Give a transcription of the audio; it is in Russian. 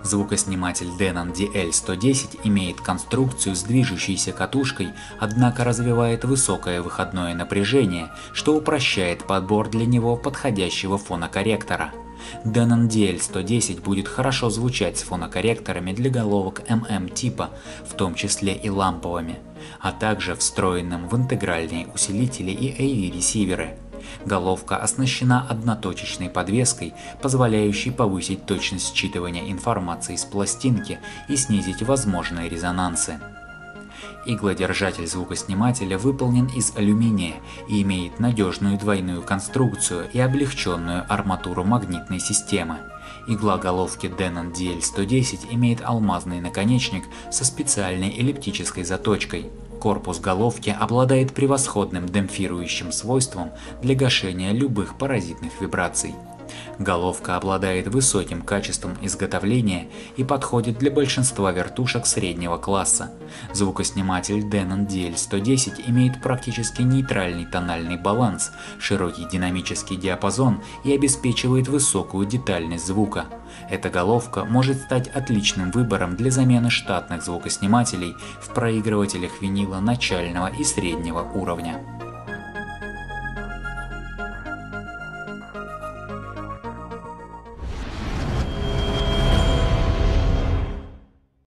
Звукосниматель Denon DL110 имеет конструкцию с движущейся катушкой, однако развивает высокое выходное напряжение, что упрощает подбор для него подходящего фонокорректора. Denon DL110 будет хорошо звучать с фонокорректорами для головок MM типа, в том числе и ламповыми, а также встроенным в интегральные усилители и AV-ресиверы. Головка оснащена одноточечной подвеской, позволяющей повысить точность считывания информации с пластинки и снизить возможные резонансы. Иглодержатель звукоснимателя выполнен из алюминия и имеет надежную двойную конструкцию и облегченную арматуру магнитной системы. Игла головки Denon DL110 имеет алмазный наконечник со специальной эллиптической заточкой. Корпус головки обладает превосходным демпфирующим свойством для гашения любых паразитных вибраций. Головка обладает высоким качеством изготовления и подходит для большинства вертушек среднего класса. Звукосниматель Denon DL110 имеет практически нейтральный тональный баланс, широкий динамический диапазон и обеспечивает высокую детальность звука. Эта головка может стать отличным выбором для замены штатных звукоснимателей в проигрывателях винила начального и среднего уровня.